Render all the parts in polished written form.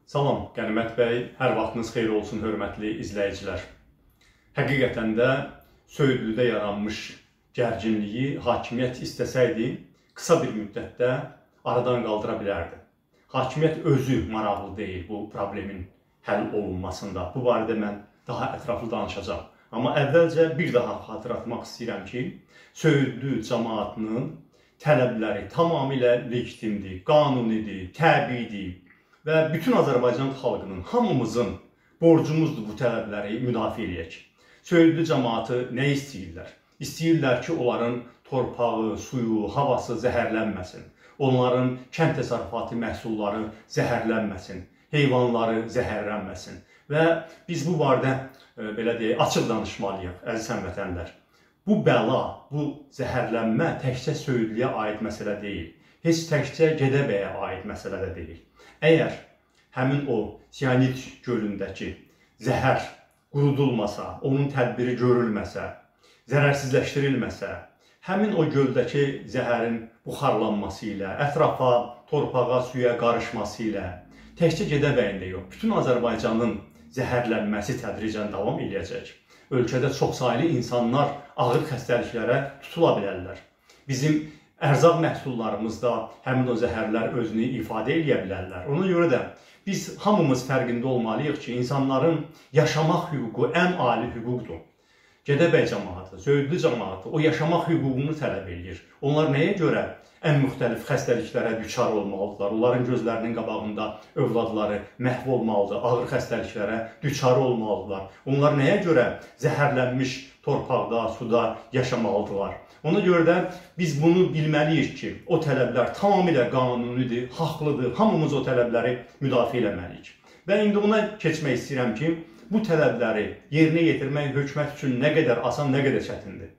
Salam, Qənimət bəy, hər vaxtınız xeyir olsun, hörmətli izləyicilər. Həqiqətən də Söyüdlüdə yaranmış gərginliyi hakimiyyət istəsəydi, qısa bir müddətdə aradan qaldıra bilərdi. Hakimiyyət özü maraqlı deyil bu problemin həll olunmasında. Bu barədə mən daha ətraflı danışacağım. Amma əvvəlcə bir daha xatırlatmaq istəyirəm ki, Söyüdlü cəmaatının tələbləri tamamilə legitimdir, qanunidir, təbiidir. Və bütün Azərbaycan xalqının, hamımızın borcumuzdur bu tələbləri müdafiə eləyək. Söyüdlü cəmaatı nə istəyirlər? İstəyirlər ki, onların torpağı, suyu, havası zəhərlənməsin. Onların kənd təsərrüfatı məhsulları zəhərlənməsin. Heyvanları zəhərlənməsin. Və biz bu barədə belə deyək, açıq danışmalıyıq, əziz həmvətənlər. Bu bəla, bu zəhərlənmə təkcə Söyüdlüyə aid məsələ deyil. Heç təkcə Gədəbəyə aid məsələ də deyil. Əgər həmin o Siyanit gölündəki zəhər qurudulmasa, onun tədbiri görülməsə, zərərsizləşdirilməsə, həmin o göldəki zəhərin buxarlanması ilə, ətrafa, torpağa, suya qarışması ilə, təkcə Gədəbəyində yox, bütün Azərbaycanın zəhərlənməsi tədricən davam edəcək. Ölkədə çoxsaylı insanlar ağır xəstəliklərə tutula bilərlər. Bizim ərzaq məhsullarımızda həmin o zəhərlər özünü ifadə edə bilərlər. Ona görə də biz hamımız fərqində olmalıyıq ki, insanların yaşamaq hüququ ən ali hüquqdur. Gədəbəy cəmaatı, Söyüdlü cəmaatı o yaşamaq hüququnu tələb edir. Onlar nəyə görə ən müxtəlif xəstəliklərə düçar olmalıdırlar? Onların gözlərinin qabağında övladları məhv olmalıdır, ağır xəstəliklərə düçar olmalıdırlar. Onlar nəyə görə zəhərlənmiş torpaqda, suda yaşamalıdırlar? Ona görə də biz bunu bilməliyik ki, o tələblər tamamilə qanunidir, haqlıdır, hamımız o tələbləri müdafiə eləməliyik. Və indi ona keçmək istəyirəm ki, bu tələbləri yerinə yetirmək hökumət üçün nə qədər asan, nə qədər çətindir.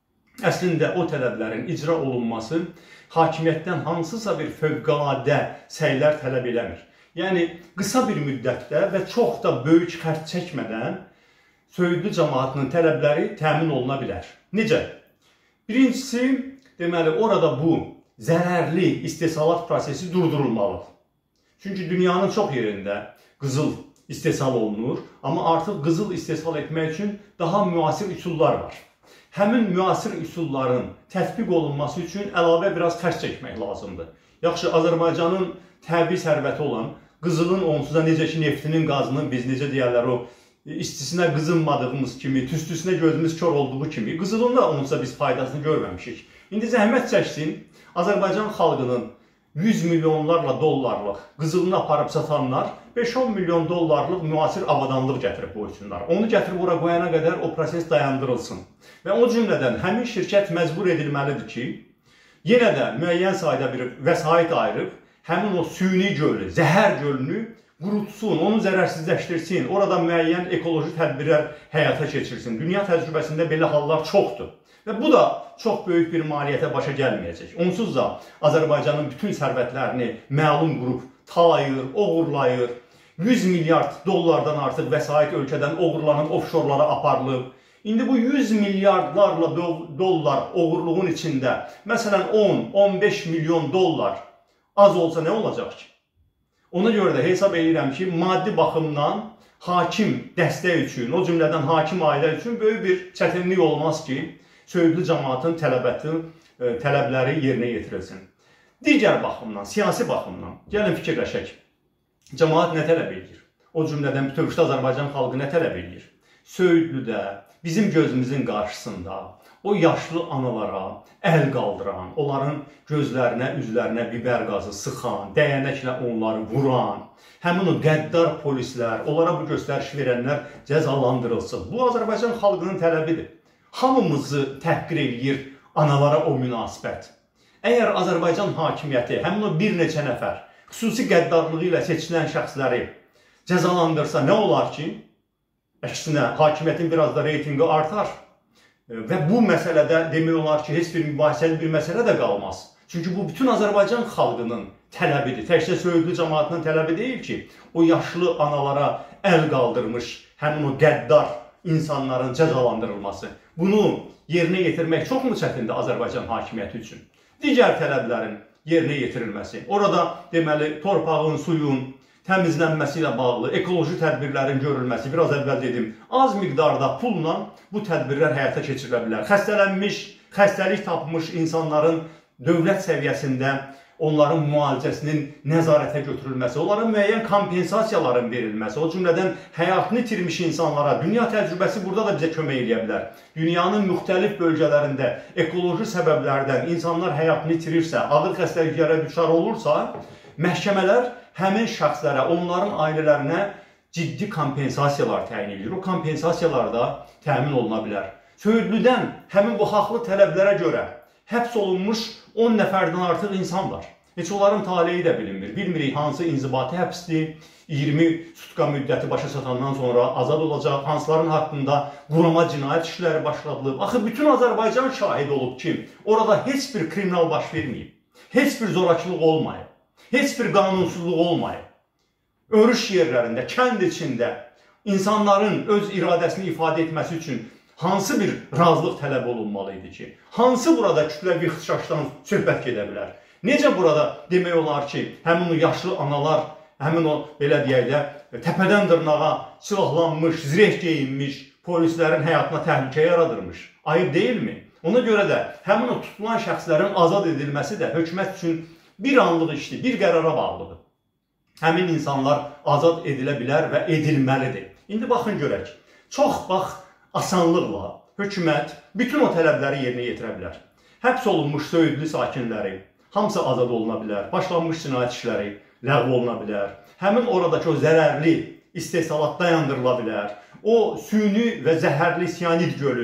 Əslində o tələblərin icra olunması hakimiyyətdən hansısa bir fövqəladə səylər tələb eləmir. Yəni, qısa bir müddətdə və çox da böyük xərc çəkmədən Söyüdlü cəmaatının tələbləri təmin oluna bilər. Necə? Birincisi, deməli, orada bu zərərli istehsalat prosesi durdurulmalıdır. Çünki dünyanın çox yerində qızıl istehsal olunur, amma artıq qızıl istehsal etmək üçün daha müasir üsullar var. Həmin müasir üsulların tətbiq olunması üçün əlavə biraz xərc çəkmək lazımdır. Yaxşı, Azərbaycanın təbii sərvəti olan qızılın onsuza necə ki, neftinin, qazının, biz necə deyərlər, o istisinə qızınmadığımız kimi, tüstüsünə gözümüz kör olduğu kimi, qızılın da onsuza biz faydasını görməmişik. İndi zəhmət çəksin, Azərbaycan xalqının 100 milyonlarla dollarlıq qızılını aparıb satanlar 5-10 milyon dollarlıq müasir avadanlıq gətirib qoysunlar. Onu gətirib ora qoyana qədər o proses dayandırılsın. Və o cümlədən həmin şirkət məcbur edilməlidir ki, yenə də müəyyən sayda bir vəsait ayırıb, həmin o süni gölü, zəhər gölünü qurutsun, onu zərərsizləşdirsin, orada müəyyən ekoloji tədbirlər həyata keçirsin. Dünya təcrübəsində belə hallar çoxdur. Və bu da çox böyük bir maliyyətə başa gəlməyəcək. Onsuz da Azərbaycanın bütün sərvətlərini məlum qrup talayır, oğurlayır. 100 milyard dollardan artıq vəsait ölkədən oğurlanıb, offşorlara aparılıb. İndi bu 100 milyardlarla dollar oğurluğun içində, məsələn 10-15 milyon dollar az olsa nə olacaq ki? Ona görə də hesab edirəm ki, maddi baxımdan hakim dəstək üçün, o cümlədən hakim ailə üçün böyük bir çətinlik olmaz ki, Söyüdlü cəmaatın tələbləri yerinə yetirilsin. Digər baxımdan, siyasi baxımdan, gəlin fikirləşək. Cəmaat nə tələb edir? O cümlədən bütövlükdə Azərbaycan xalqı nə tələb edir? Söyüdlüdə, bizim gözümüzün qarşısında o yaşlı analara əl qaldıran, onların gözlərinə, üzlərinə biber qazı sıxan, dəyənəklə onları vuran, həmin o qəddar polislər, onlara bu göstəriş verənlər cəzalandırılsın. Bu Azərbaycan xalqının tələbidir. Hamımızı təhqir edir analara o münasibət. Əgər Azərbaycan hakimiyyəti həmin o bir neçə nəfər xüsusi qəddarlığı ilə seçilən şəxsləri cəzalandırsa nə olar ki? Əksinə, hakimiyyətin biraz da reytinqi artar. Və bu məsələdə demək olar ki, heç bir mübahisəli bir məsələ də qalmaz. Çünki bu bütün Azərbaycan xalqının tələbidir. Təkcə Söyüdlü cəmaatının tələbi deyil ki, o yaşlı analara əl qaldırmış həmin o qəddar insanların cəzalandırılması. Bunu yerinə yetirmək çox mu çətindir Azərbaycan hakimiyyəti üçün? Digər tələblərin yerinə yetirilməsi. Orada deməli torpağın, suyun təmizlənməsi ilə bağlı ekoloji tədbirlərin görülməsi, biraz əvvəl dedim, az miqdarda pulla bu tədbirlər həyata keçirilə bilər. Xəstələnmiş, xəstəlik tapmış insanların dövlət səviyyəsində onların müalicəsinin nəzarətə götürülməsi, onların müəyyən kompensasiyaların verilməsi, o cümlədən həyatını itirmiş insanlara, dünya təcrübəsi burada da bizə kömək edə bilər. Dünyanın müxtəlif bölgələrində ekoloji səbəblərdən insanlar həyatını itirirsə, ağır xəstəliklərə düçar olursa, məhkəmələr həmin şəxslərə, onların ailələrinə ciddi kompensasiyalar təyin edir. O kompensasiyalar da təmin oluna bilər. Söyüdlüdən həmin bu haqlı tələblərə görə həbs olunmuş 10 nəfərdən artıq insan var. Heç onların taleyi də bilinmir. Bilmirik hansı inzibati həbsdir, 20 sutka müddəti başa çatandan sonra azad olacaq, hansıların haqqında qurama cinayət işləri başladılıb. Axı bütün Azərbaycan şahid olub ki, orada heç bir kriminal baş verməyib, heç bir zorakılıq olmayıb, heç bir qanunsuzluq olmayıb. Örüş yerlərində, kənd içində insanların öz iradəsini ifadə etməsi üçün hansı bir razılıq tələb olunmalıydı ki, hansı burada kütləvi ixtişaşdan söhbət gedə bilər? Necə burada demək olar ki, həmin o yaşlı analar, həmin o, belə deyək də, təpədən dırnağa silahlanmış, zireh geyinmiş polislərin həyatına təhlükə yaradırmış? Ayıb deyilmi? Ona görə də həmin o tutulan şəxslərin azad edilməsi də hökumət üçün bir anlıq işdir, bir qərara bağlıdır. Həmin insanlar azad edilə bilər və edilməlidir. İndi baxın görək, çox asanlıqla hökumət bütün o tələbləri yerinə yetirə bilər. Həbs olunmuş söyüdlü sakinləri hamısı azad oluna bilər, başlanmış cinayət işləri ləğv oluna bilər, həmin oradakı o zərərli istehsalat dayandırıla bilər, o süni və zəhərli siyanid gölü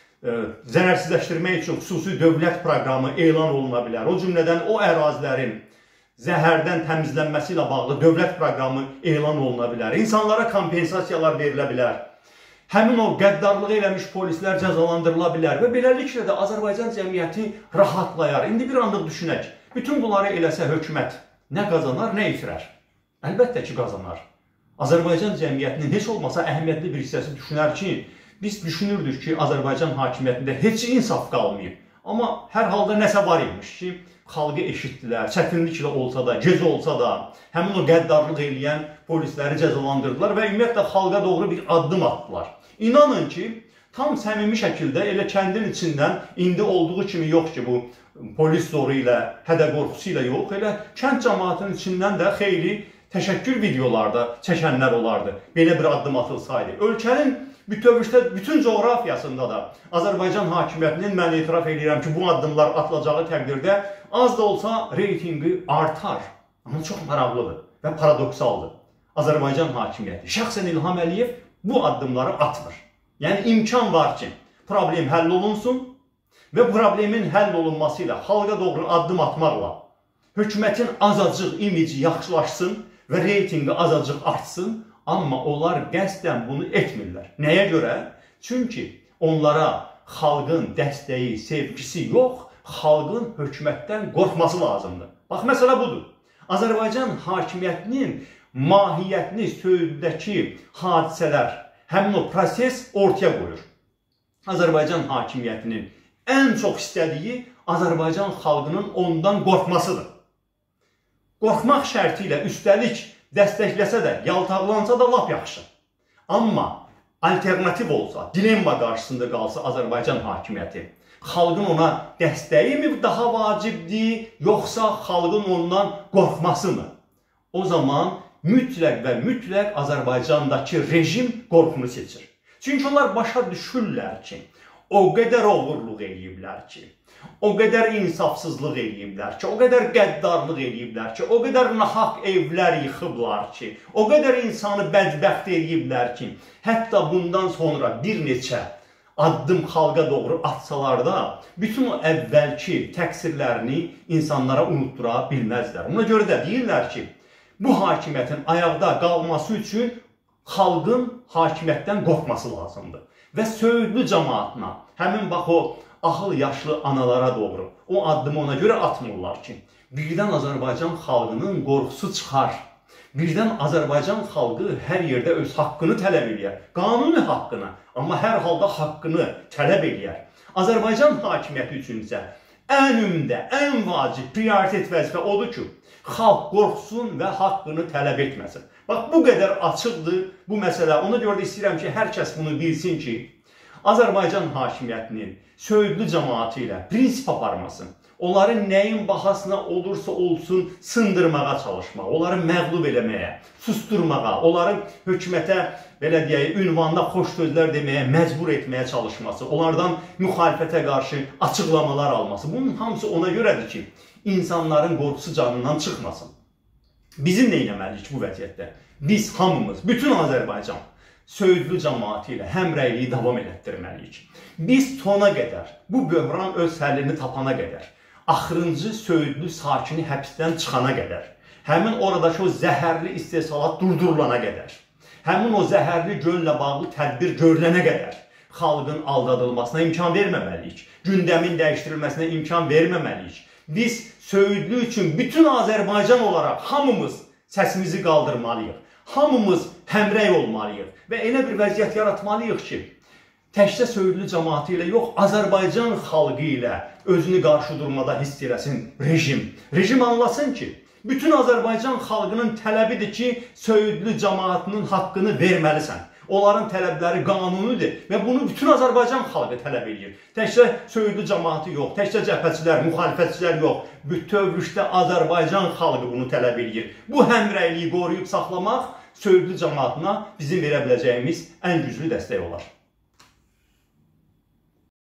zərərsizləşdirmək üçün xüsusi dövlət proqramı elan oluna bilər, o cümlədən o ərazilərin zəhərdən təmizlənməsi ilə bağlı dövlət proqramı elan oluna bilər, insanlara kompensasiyalar verilə bilər. Həmin o qəddarlıq eləmiş polislər cəzalandırıla bilər və beləliklə də Azərbaycan cəmiyyəti rahatlayar. İndi bir anlıq düşünək, bütün bunları eləsə hökumət nə qazanar, nə itirər? Əlbəttə ki, qazanar. Azərbaycan cəmiyyətinin heç olmasa əhəmiyyətli bir hissəsi düşünər ki, biz düşünürdük ki, Azərbaycan hakimiyyətində heç insaf qalmayıb. Amma hər halda nəsə var imiş ki, xalqı eşitdilər, çətinliklə olsa da, gec olsa da, həmin o qəddarlıq eləyən polisləri cəzalandırdılar və ümumiyyətlə xalqa doğru bir addım atdılar. İnanın ki, tam səmimi şəkildə elə kəndin içindən indi olduğu kimi yox ki, bu polis zoru ilə, hədə qorxusu ilə yox, elə kənd cəmaatının içindən də xeyli təşəkkür videolarda çəkənlər olardı. Belə bir addım atılsaydı. Ölkənin bütün coğrafiyasında da Azərbaycan hakimiyyətinin mən etiraf edirəm ki, bu addımlar atılacağı təqdirdə az da olsa reytingi artar. Amma çox maraqlıdır və paradoksaldır. Azərbaycan hakimiyyəti, şəxsən İlham Əliyev bu addımları atmır. Yəni imkan var ki, problem həll olunsun və problemin həll olunması ilə xalqa doğru addım atmaqla hökumətin azacıq imici yaxşılaşsın və reytingi azacıq artsın. Amma onlar qəsdən bunu etmirlər. Nəyə görə? Çünki onlara xalqın dəstəyi, sevgisi yox, xalqın hökumətdən qorxması lazımdır. Bax, məsələ budur. Azərbaycan hakimiyyətinin mahiyyətini söyüddəki hadisələr, həmin o proses ortaya qoyur. Azərbaycan hakimiyyətinin ən çox istədiyi Azərbaycan xalqının ondan qorxmasıdır. Qorxmaq şərti ilə üstəlik dəstəkləsə də, yaltaqlansa da lap yaxşı. Amma alternativ olsa, dilemma qarşısında qalsa Azərbaycan hakimiyyəti, xalqın ona dəstəyi mi daha vacibdir, yoxsa xalqın ondan qorxması mı? O zaman mütləq və mütləq Azərbaycandakı rejim qorxunu seçir. Çünki onlar başa düşürlər ki, o qədər oğurluq eləyiblər ki, o qədər insafsızlıq eləyiblər ki, o qədər qəddarlıq eləyiblər ki, o qədər nahaq evlər yıxıblar ki, o qədər insanı bədbəxt eləyiblər ki, hətta bundan sonra bir neçə addım xalqa doğru atsalar da, bütün o əvvəlki təqsirlərini insanlara unutdura bilməzlər. Ona görə də deyirlər ki, bu hakimiyyətin ayaqda qalması üçün xalqın hakimiyyətdən qorxması lazımdır. Və söyüdlü cəmaatına, həmin bax o axıl yaşlı analara doğru o addımı ona görə atmırlar ki, birdən Azərbaycan xalqının qorxusu çıxar. Birdən Azərbaycan xalqı hər yerdə öz haqqını tələb edir. Qanuni haqqını, amma hər halda haqqını tələb edir. Azərbaycan hakimiyyəti üçün isə ən ümdə, ən vacib, prioritet vəzifə odur ki, Xalq qorxsun və haqqını tələb etməsin. Bax, bu qədər açıqdır bu məsələ. Ona görə də istəyirəm ki, hər kəs bunu bilsin ki, Azərbaycan hakimiyyətinin söyüdlü cəmaatı ilə prinsip aparmasın. Onları nəyin bahasına olursa olsun sındırmağa çalışmaq, onları məğlub eləməyə, susturmağa, onları hökumətə, belə deyək, ünvanda xoş sözlər deməyə məcbur etməyə çalışması, onlardan müxalifətə qarşı açıqlamalar alması. Bunun hamısı ona görədir ki, insanların qorxusu canından çıxmasın. Bizim nə etməliyik bu vəziyyətdə? Biz hamımız, bütün Azərbaycan söyüdlü cəmaatı ilə həmrəyliyi davam elətdirməliyik. Biz sona qədər, bu böhran öz həllini tapana qədər, axırıncı söyüdlü sakini həbsdən çıxana qədər, həmin oradakı o zəhərli istehsalat durdurulana qədər, həmin o zəhərli göllə bağlı tədbir görülənə qədər xalqın aldadılmasına imkan verməməliyik, gündəmin dəyişdirilməsinə imkan verməməliyik. Biz söyüdlü üçün bütün Azərbaycan olaraq hamımız səsimizi qaldırmalıyıq. Hamımız həmrəy olmalıyıq və elə bir vəziyyət yaratmalıyıq ki, təkcə söyüdlü cəmaatı ilə yox, Azərbaycan xalqı ilə özünü qarşı durmada hiss eləsin rejim. Rejim anlasın ki, bütün Azərbaycan xalqının tələbidir ki, söyüdlü cəmaatının haqqını verməlisən. Onların tələbləri qanunidir və bunu bütün Azərbaycan xalqı tələb edir. Təkcə söyüdlü cəmaatı yox, təkcə cəbhəçilər, müxalifətçilər yox, bütövlükdə Azərbaycan xalqı bunu tələb edir. Bu həmrəyliyi qoruyub saxlamaq söyüdlü cəmaatına bizim verə biləcəyimiz ən güclü dəstək olar.